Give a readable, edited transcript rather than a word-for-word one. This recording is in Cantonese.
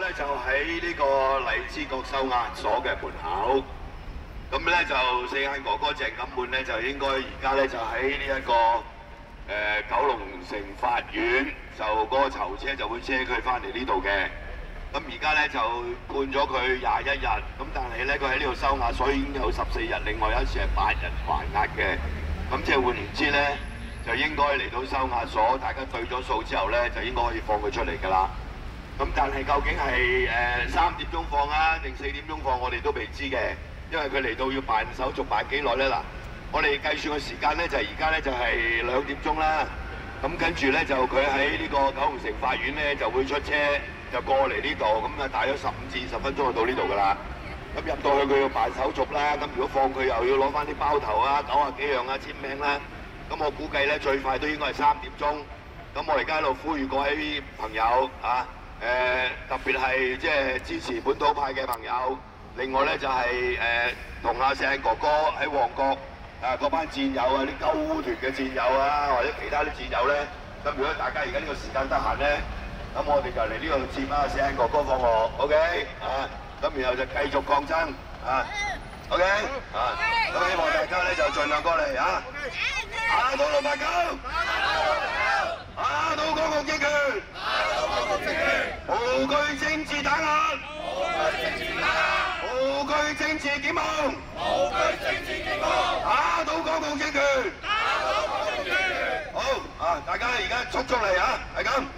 咧就喺呢個荔枝角收押所嘅門口。咁咧就四眼哥哥鄭錦滿咧就應該而家咧就喺呢一個九龍城法院，就嗰個囚車就會車佢翻嚟呢度嘅。咁而家咧就判咗佢21日，咁但係咧佢喺呢度收押所已經有14日，另外有一次係8日還押嘅。咁即係換言之咧，就應該嚟到收押所，大家對咗數之後咧，就應該可以放佢出嚟㗎啦。咁但係究竟係3點鐘放啊，定4點鐘放，我哋都未知嘅，因為佢嚟到要辦手續辦幾耐咧嗱。我哋計算嘅時間咧就而家咧就係2點鐘啦。咁跟住咧就佢喺呢個九龍城法院咧就會出車。就過嚟呢度，咁啊大約15至20分鐘就到呢度㗎啦。咁入到去佢要辦手續啦，咁如果放佢又要攞翻啲包頭啊、90幾樣啊、簽名啦。咁我估計咧最快都應該係3點鐘。咁我而家喺度呼籲各位朋友啊，特別係即係支持本土派嘅朋友。另外咧就係同阿四眼哥哥喺旺角嗰班戰友啊、啲鳩團嘅戰友啊，或者其他啲戰友咧，咁如果大家而家呢個時間得閒咧。咁我哋就嚟呢度接啊四眼哥哥放學 ，OK 啊，咁然後就繼續抗爭啊 ，OK 啊，咁希望大家咧就盡量過嚟啊，打倒689，打倒港共政權，無懼政治打壓，無懼政治檢控，打倒港共政權，好啊，大家而家速速嚟啊，係咁。